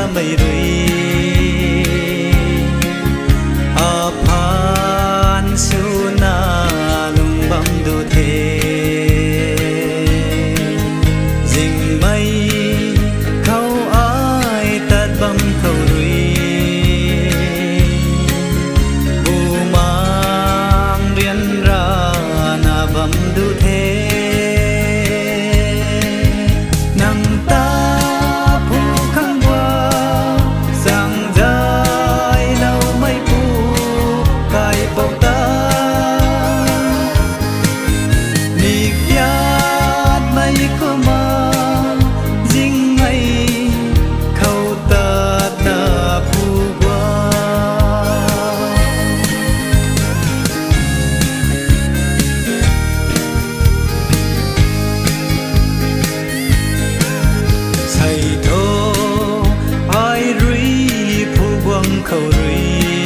mây rui a phan su na lung bam du the dình mây khâu ai tạt bam khâu rui bu mang riêng ra na bam du the khâu rui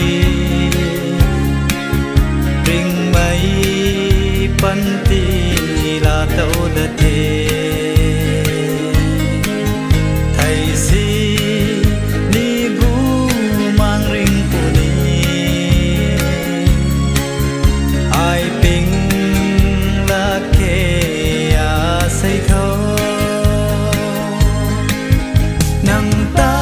rình mây pan ti là tàu đất thế thầy si ni bu mang rình phù ni ai ping là kê à say thâu nang ta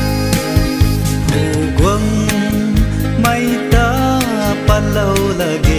lâu là